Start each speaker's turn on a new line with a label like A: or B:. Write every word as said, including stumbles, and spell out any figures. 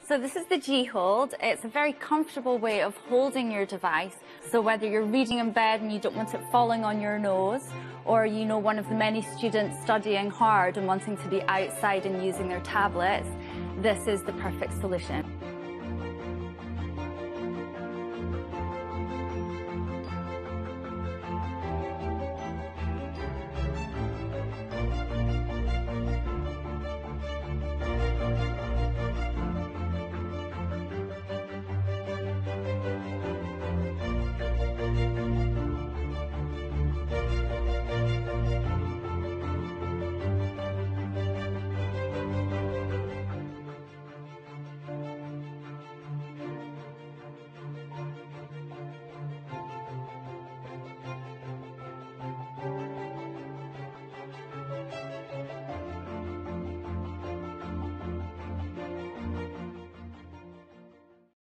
A: So this is the G-Hold. It's a very comfortable way of holding your device. So whether you're reading in bed and you don't want it falling on your nose, or you know one of the many students studying hard and wanting to be outside and using their tablets, this is the perfect solution.